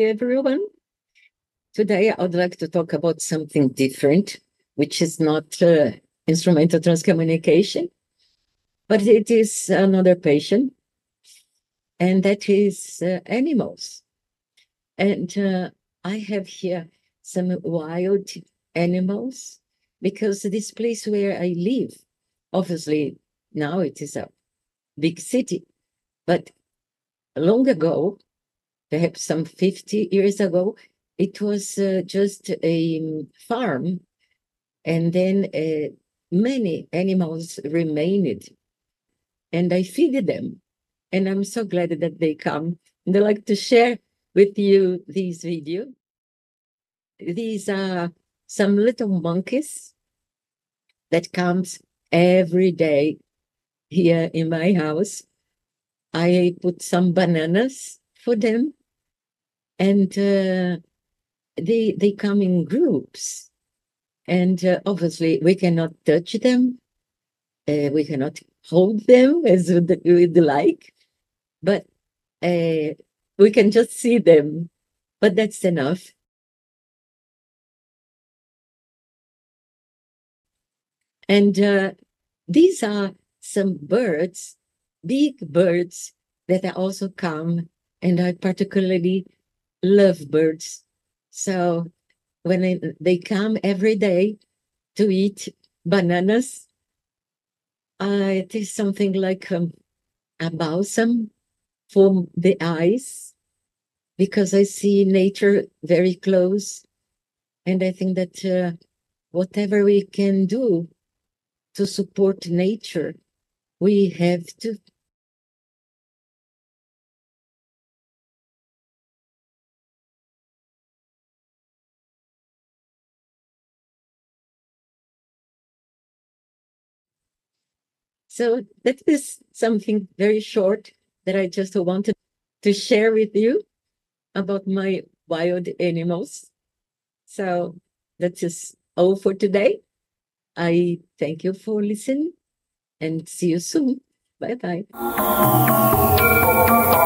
everyone. Today, I would like to talk about something different, which is not instrumental transcommunication, but it is another patient, and that is animals. And I have here some wild animals because this place where I live, obviously now it is a big city, but long ago, perhaps some 50 years ago, it was just a farm, and then many animals remained, and I feed them. And I'm so glad that they come. And I like to share with you this video. These are some little monkeys that comes every day here in my house. I put some bananas for them, and they come in groups, and obviously we cannot touch them, we cannot hold them as we'd like, but we can just see them, but that's enough. And these are some birds, big birds, that are also come, and I particularly love birds. So when they come every day to eat bananas, it is something like a balsam for the eyes, because I see nature very close. And I think that whatever we can do to support nature, we have to. So that is something very short that I just wanted to share with you about my wild animals. So that is all for today. I thank you for listening and see you soon. Bye bye.